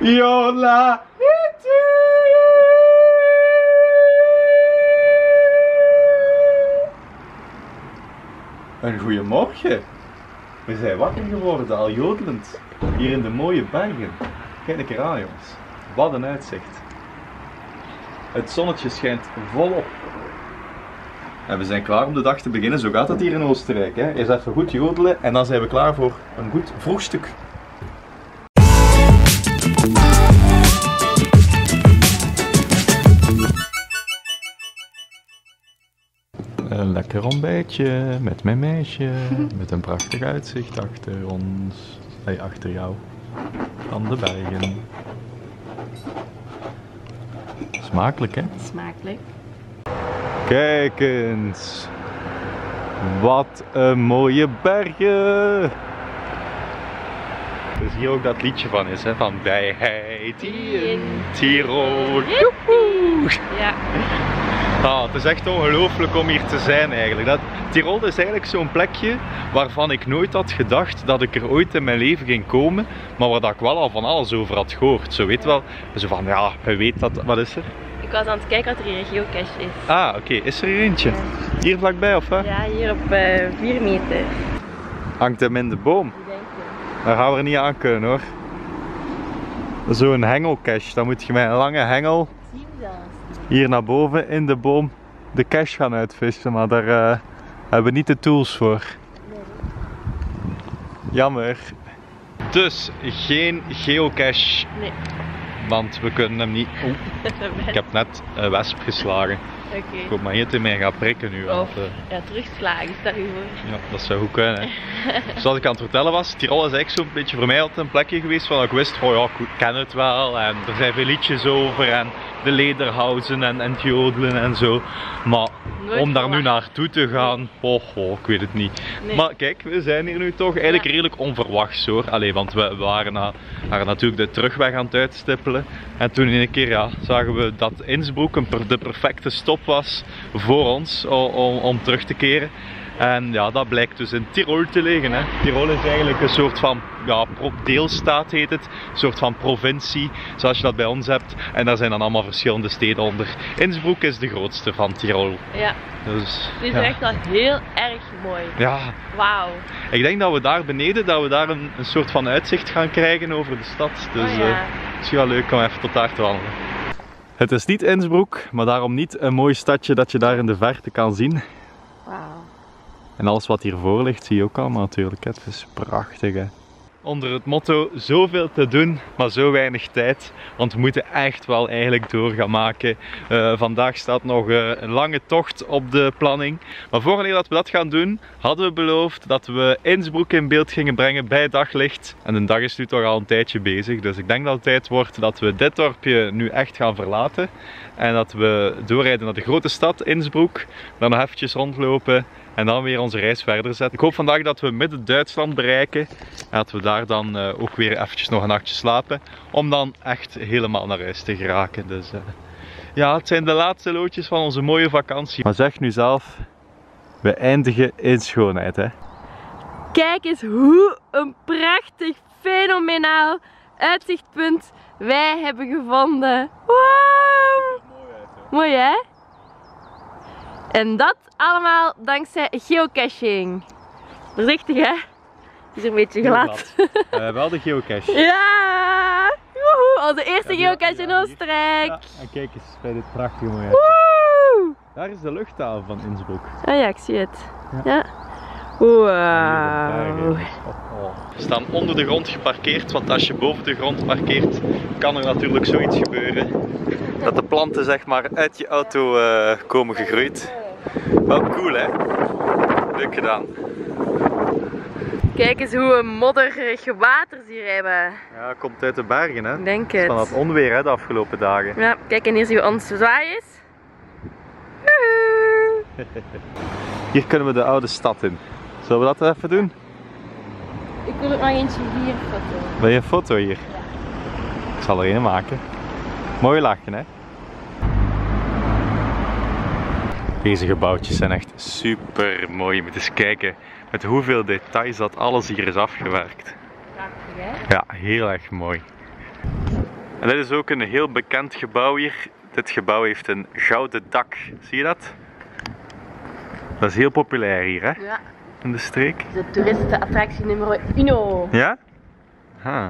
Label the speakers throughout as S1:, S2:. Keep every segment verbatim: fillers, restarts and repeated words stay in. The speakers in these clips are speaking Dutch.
S1: Yola. Een goeiemorgen. We zijn wakker geworden, al jodelend. Hier in de mooie bergen. Kijk een keer aan, jongens. Wat een uitzicht. Het zonnetje schijnt volop. En we zijn klaar om de dag te beginnen. Zo gaat het hier in Oostenrijk. Hè. Eerst even goed jodelen en dan zijn we klaar voor een goed vroegstuk. Een lekker ontbijtje met mijn meisje, met een prachtig uitzicht achter ons, hey, achter jou, van de bergen. Smakelijk, hè?
S2: Smakelijk.
S1: Kijk eens, wat een mooie bergen! Dus hier ook dat liedje van is, hè, van Vrijheid in Tirol. Joehoe!
S2: Ja.
S1: Ah, het is echt ongelooflijk om hier te zijn eigenlijk. Dat, Tirol is eigenlijk zo'n plekje waarvan ik nooit had gedacht dat ik er ooit in mijn leven ging komen, maar waar dat ik wel al van alles over had gehoord. Zo weet wel, zo van ja, je weet dat, wat is er?
S2: Ik was aan het kijken wat er hier een geocache is.
S1: Ah, oké, okay. Is er hier eentje? Ja. Hier vlakbij of wat?
S2: Ja, hier op uh, vier meter.
S1: Hangt hem in de boom?
S2: Ik denk het.
S1: Daar gaan we er niet aan kunnen hoor. Zo'n hengelcache, dan moet je met een lange hengel hier naar boven in de boom de cache gaan uitvissen, maar daar uh, hebben we niet de tools voor.
S2: Nee.
S1: Jammer. Dus geen geocache.
S2: Nee.
S1: Want we kunnen hem niet. Oeh, ik heb net een wesp geslagen.
S2: Oké. Okay.
S1: Ik hoop maar niet dat hij mij gaat prikken nu. Want,
S2: of,
S1: uh,
S2: ja, terugslagen, stel je voor.
S1: Ja, dat zou goed kunnen. Zoals ik aan het vertellen was, Tirol is eigenlijk zo'n beetje voor mij altijd een plekje geweest waar ik wist van ja, ik ken het wel en er zijn veel liedjes over en de lederhausen en, en het jodelen en zo. Maar nooit om daar nu naartoe te gaan, oh, oh, ik weet het niet. Nee. Maar kijk, we zijn hier nu toch eigenlijk ja. redelijk onverwachts hoor. Allee, want we, we waren, na, waren natuurlijk de terugweg aan het uitstippelen. En toen in een keer ja, zagen we dat Innsbruck een per, de perfecte stop was voor ons om, om, om terug te keren. En ja, dat blijkt dus in Tirol te liggen. Hè. Tirol is eigenlijk een soort van ja, deelstaat heet het, een soort van provincie, zoals je dat bij ons hebt. En daar zijn dan allemaal verschillende steden onder. Innsbruck is de grootste van Tirol.
S2: Ja.
S1: Dus,
S2: het is
S1: ja.
S2: echt wel heel erg mooi.
S1: Ja.
S2: Wauw.
S1: Ik denk dat we daar beneden, dat we daar een, een soort van uitzicht gaan krijgen over de stad. Dus
S2: oh, ja.
S1: uh, het is wel leuk om even tot daar te wandelen. Het is niet Innsbruck, maar daarom niet een mooi stadje dat je daar in de verte kan zien.
S2: Wauw.
S1: En alles wat hiervoor ligt zie je ook allemaal natuurlijk. Het is prachtig hè. Onder het motto zoveel te doen, maar zo weinig tijd. Want we moeten echt wel eigenlijk door gaan maken. Uh, vandaag staat nog uh, een lange tocht op de planning. Maar voordat dat we dat gaan doen, hadden we beloofd dat we Innsbruck in beeld gingen brengen bij daglicht. En de dag is nu toch al een tijdje bezig. Dus ik denk dat het tijd wordt dat we dit dorpje nu echt gaan verlaten. En dat we doorrijden naar de grote stad Innsbruck. Dan nog eventjes rondlopen. En dan weer onze reis verder zetten. Ik hoop vandaag dat we midden Duitsland bereiken. En dat we daar dan uh, ook weer eventjes nog een nachtje slapen. Om dan echt helemaal naar huis te geraken. Dus uh, ja, het zijn de laatste loodjes van onze mooie vakantie. Maar zeg nu zelf, we eindigen in schoonheid hè.
S2: Kijk eens hoe een prachtig, fenomenaal uitzichtpunt wij hebben gevonden. Wow! Mooi hè? En dat allemaal dankzij geocaching. Voorzichtig hè? Het is een beetje glad.
S1: Uh, wel de geocache.
S2: Ja! Woehoe! Onze eerste ja, geocache ja, in Oostenrijk.
S1: Ja, en kijk eens bij dit prachtige mooie. Daar is de luchthaven van Innsbruck.
S2: Ah ja, ik zie het. Ja. ja. Wauw.
S1: We staan onder de grond geparkeerd, want als je boven de grond parkeert, kan er natuurlijk zoiets gebeuren. Dat de planten zeg maar uit je auto uh, komen gegroeid. Wel cool hè? Leuk gedaan.
S2: Kijk eens hoe we modderig water hier hebben.
S1: Ja, het komt uit de bergen hè?
S2: Denk het.
S1: Van het onweer hè, de afgelopen dagen.
S2: Ja, kijk en hier zien we ons zwaaiers.
S1: Hier kunnen we de oude stad in. Zullen we dat even doen?
S2: Ik wil er nog eentje hier foto.
S1: Wil je een foto hier?
S2: Ja.
S1: Ik zal er een maken. Mooi lachen hè? Deze gebouwtjes zijn echt super mooi. Je moet eens kijken met hoeveel details dat alles hier is afgewerkt.
S2: Prachtig hè?
S1: Ja, heel erg mooi. En dit is ook een heel bekend gebouw hier. Dit gebouw heeft een gouden dak. Zie je dat? Dat is heel populair hier, hè?
S2: Ja.
S1: In de streek.
S2: De toeristenattractie nummer uno.
S1: Ja? Ha.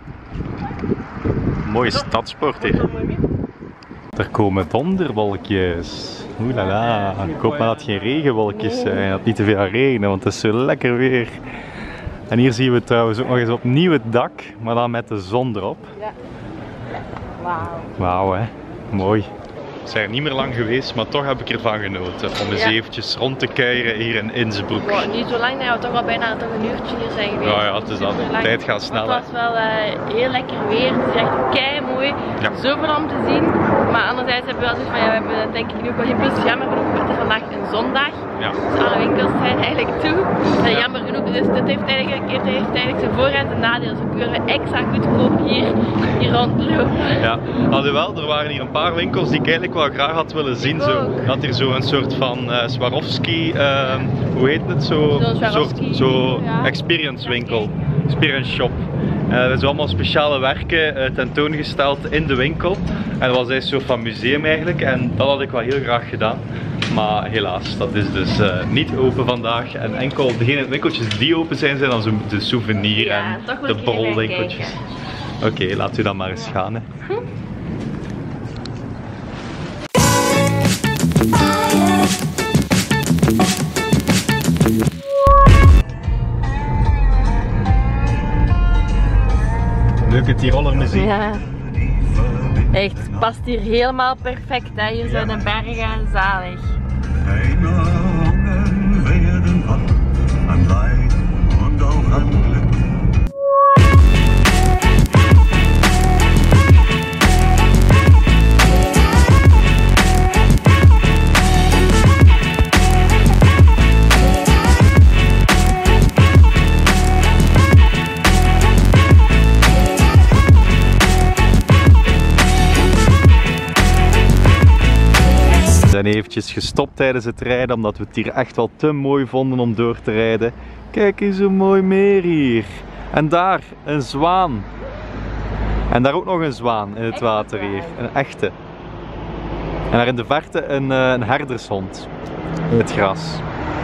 S1: Mooie stadsport hier. Er komen donderwolkjes. Oeh la la. Ik hoop maar dat het geen regenwolkjes zijn. Dat het niet te veel gaat regenen, want het is zo lekker weer. En hier zien we trouwens ook nog eens opnieuw het dak, maar dan met de zon erop.
S2: Ja. Wauw.
S1: Wauw hè. Mooi. We zijn er niet meer lang geweest, maar toch heb ik ervan genoten. Om eens
S2: Ja.
S1: eventjes rond te keieren hier in Innsbruck.
S2: Wow, niet zo lang, dat we toch al bijna toch een uurtje hier zijn geweest.
S1: Ja, ja, het is dat. De tijd gaat snel.
S2: Het was wel uh, heel lekker weer. Het is echt kei mooi.
S1: Ja.
S2: Zoveel om te zien. Maar anderzijds hebben we wel zoiets van, ja, we hebben denk ik nu ook wel geen plus. Jammer genoeg wordt het vandaag een zondag.
S1: Ja.
S2: Dus alle winkels zijn eigenlijk toe. En jammer genoeg, dus dit heeft eigenlijk, heeft, heeft eigenlijk zijn voor- en zijn nadeel. Dus we kunnen extra goedkoop hier, hier rondlopen.
S1: Ja, alhoewel, er waren hier een paar winkels die ik eigenlijk wel graag had willen zien.
S2: Ik
S1: Zo.
S2: ook.
S1: Dat hier zo een soort van uh, Swarovski, uh, hoe heet het? Zo,
S2: Zo'n Swarovski,
S1: soort, zo
S2: ja.
S1: experience winkel, experience shop. Uh, er zijn allemaal speciale werken uh, tentoongesteld in de winkel. En dat was eigenlijk een soort van museum eigenlijk. En dat had ik wel heel graag gedaan. Maar helaas, dat is dus uh, niet open vandaag. En enkel degene winkeltjes die open zijn, zijn dan zo de souvenir
S2: Ja,
S1: en
S2: toch moet
S1: de
S2: ik hier
S1: borrelwinkeltjes. Oké, okay, laten we dan maar eens gaan. Hè.
S2: Hm?
S1: Leuke Tiroler muziek.
S2: Ja. Echt, het past hier helemaal perfect. Hè. Hier zijn de bergen zalig.
S3: Keine Augen werden wach an Leid und auch an Glück.
S1: We zijn eventjes gestopt tijdens het rijden omdat we het hier echt wel te mooi vonden om door te rijden. Kijk eens hoe mooi meer hier. En daar een zwaan. En daar ook nog een zwaan in het water hier. Een echte. En daar in de verte een, uh, een herdershond in het gras.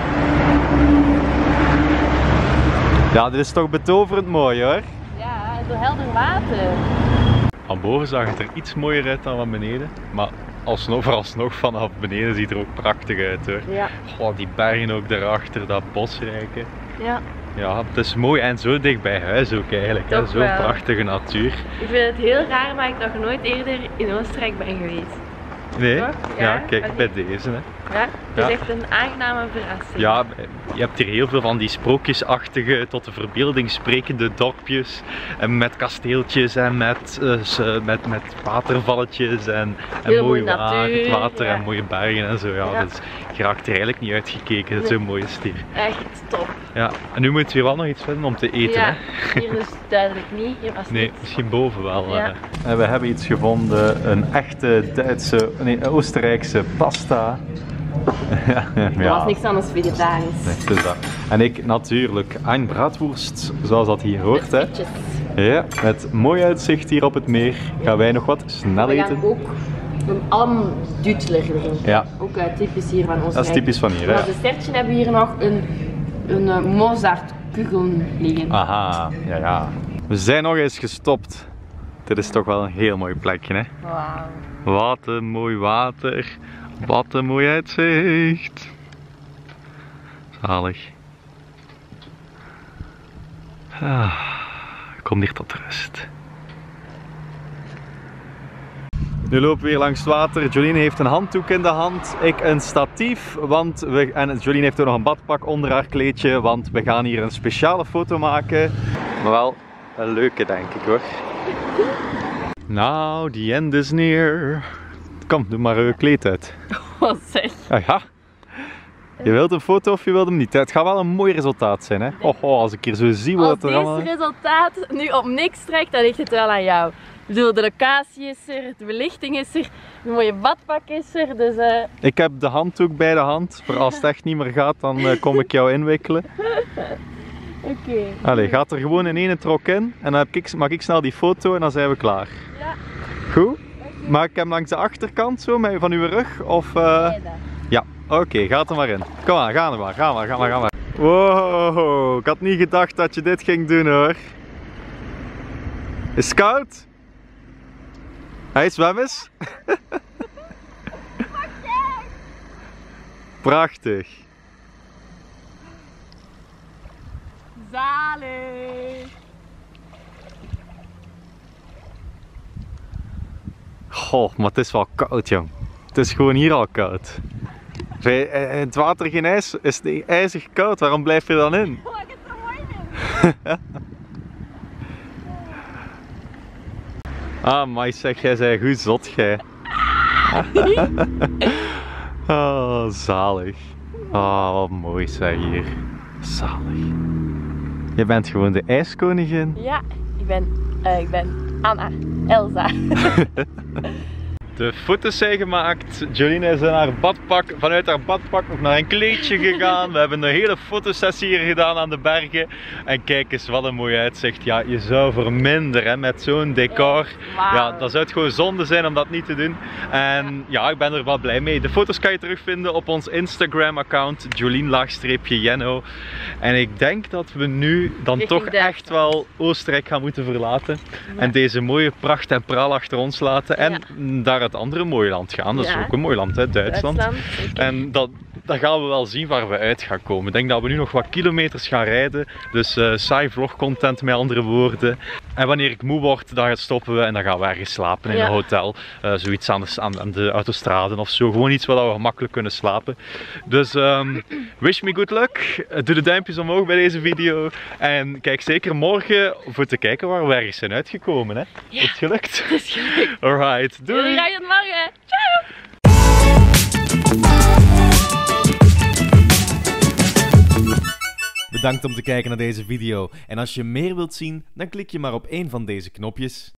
S1: Ja, dit is toch betoverend mooi hoor.
S2: Ja, zo helder water.
S1: Van boven zag het er iets mooier uit dan van beneden. Maar alsnog, vooralsnog vanaf beneden ziet het er ook prachtig uit hoor.
S2: Ja.
S1: Goh, die bergen ook daarachter, dat bosrijke.
S2: Ja.
S1: Ja, het is mooi en zo dicht bij huis ook eigenlijk. Hè?
S2: Toch
S1: Zo
S2: wel.
S1: prachtige natuur.
S2: Ik vind het heel raar, maar ik nog nooit eerder in Oostenrijk ben geweest.
S1: Nee?
S2: Toch?
S1: Ja,
S2: Ja,
S1: kijk
S2: oké.
S1: bij deze. Hè.
S2: Ja, het is
S1: Ja.
S2: echt een aangename verrassing.
S1: Ja, je hebt hier heel veel van die sprookjesachtige, tot de verbeelding sprekende dorpjes. En met kasteeltjes en met, uh, s- met, met watervalletjes en, en
S2: Heel
S1: mooi
S2: mooie
S1: wa-
S2: natuur,
S1: water
S2: ja.
S1: en mooie bergen en zo. Ja,
S2: Ja.
S1: Dus je raakt er eigenlijk niet uitgekeken. Het is
S2: Nee.
S1: zo'n mooie stier.
S2: Echt top.
S1: Ja, en nu moeten we hier wel nog iets vinden om te eten.
S2: Ja,
S1: Hè?
S2: hier dus duidelijk niet. Hier was
S1: Nee,
S2: niets.
S1: misschien boven wel.
S2: Ja.
S1: eh. En we hebben iets gevonden, een echte Duitse, nee, Oostenrijkse pasta. ja,
S2: Er was niks anders vegetarisch.
S1: Nee, het is dat. En ik natuurlijk een braadworst, zoals dat hier hoort. Hè.
S2: Frietjes.
S1: Ja, met mooi uitzicht hier op het meer. Gaan wij nog wat snel
S2: We
S1: eten?
S2: gaan ook een almdutler drinken.
S1: Ja.
S2: Ook uh, typisch hier van Oostenrijk.
S1: Dat is typisch van hier.
S2: En
S1: Hè.
S2: als dessertje hebben we hier nog een, een uh, Mozartkugel liggen.
S1: Aha, ja ja. We zijn nog eens gestopt. Dit is toch wel een heel mooi plekje, hè?
S2: Wauw.
S1: Wat een mooi water. Wat een mooi uitzicht. Zalig. Ah, ik kom hier tot rust. Nu lopen we hier langs het water. Jolien heeft een handdoek in de hand, ik een statief, want we, en Jolien heeft ook nog een badpak onder haar kleedje, want we gaan hier een speciale foto maken. Maar wel een leuke, denk ik hoor. Nou, the end is near. Kom, doe maar je kleed uit.
S2: Wat zeg?
S1: Ah, ja. Je wilt een foto of je wilt hem niet. Het gaat wel een mooi resultaat zijn, hè? Oh, oh, als ik hier zo zie
S2: Als
S1: wat er
S2: dit
S1: allemaal...
S2: resultaat nu op niks trekt, dan ligt het wel aan jou. Ik bedoel, de locatie is er, de belichting is er, een mooie badpak is er, dus... Uh...
S1: Ik heb de handdoek bij de hand. Voor als het echt niet meer gaat, dan uh, kom ik jou inwikkelen.
S2: Oké.
S1: Allee, gaat er gewoon in één trok in. En dan heb ik, maak ik snel die foto en dan zijn we klaar.
S2: Ja.
S1: Goed? Maak ik hem langs de achterkant zo, met- van uw rug? Of, uh... Ja, oké, okay, ga er maar in. Kom aan, ga er maar, ga maar, ga maar, ga maar. Wow, ik had niet gedacht dat je dit ging doen hoor. Is het koud? Hij zwem eens. Prachtig.
S2: Zalig.
S1: Goh, maar het is wel koud jong. Het is gewoon hier al koud. In het water geen ijs, is het ijzig koud, waarom blijf je dan in?
S2: Oh, ik heb er mooi in.
S1: Ah, maar zeg, jij zei goed zot, jij. Oh, zalig. Oh, wat mooi zeg hier. Zalig. Je bent gewoon de ijskoningin.
S2: Ja, ik ben, uh, ik ben Anna, Elsa.
S1: De foto's zijn gemaakt. Jolien is in haar badpak, vanuit haar badpak nog naar een kleedje gegaan. We hebben een hele fotosessie hier gedaan aan de bergen. En kijk eens wat een mooi uitzicht. Ja, je zou verminderen hè, met zo'n decor.
S2: Wow.
S1: Ja, dat zou het gewoon zonde zijn om dat niet te doen. En ja, ik ben er wel blij mee. De foto's kan je terugvinden op ons Instagram account, Jolien-Jenno. En ik denk dat we nu dan
S2: Richting
S1: toch
S2: Duitsland.
S1: echt wel Oostenrijk gaan moeten verlaten.
S2: Ja.
S1: En deze mooie pracht en praal achter ons laten. En
S2: Ja.
S1: daar het andere mooie land gaan. Dat is
S2: Ja.
S1: ook een mooi land, hè, Duitsland.
S2: Duitsland, zeker.
S1: En dat, dat gaan we wel zien waar we uit gaan komen. Ik denk dat we nu nog wat kilometers gaan rijden. Dus uh, saai vlogcontent met andere woorden. En wanneer ik moe word, dan stoppen we en dan gaan we ergens slapen in
S2: Ja.
S1: een hotel. Uh, zoiets aan de, aan, aan de autostraden of zo. Gewoon iets waar we gemakkelijk kunnen slapen. Dus um, wish me good luck. Doe de duimpjes omhoog bij deze video. En kijk zeker morgen voor te kijken waar we ergens zijn uitgekomen. Hè?
S2: Ja.
S1: Is het gelukt?
S2: Het is gelukt.
S1: Alright, doei!
S2: Jullie rijden morgen. Ciao!
S4: Bedankt om te kijken naar deze video. En als je meer wilt zien, dan klik je maar op één van deze knopjes.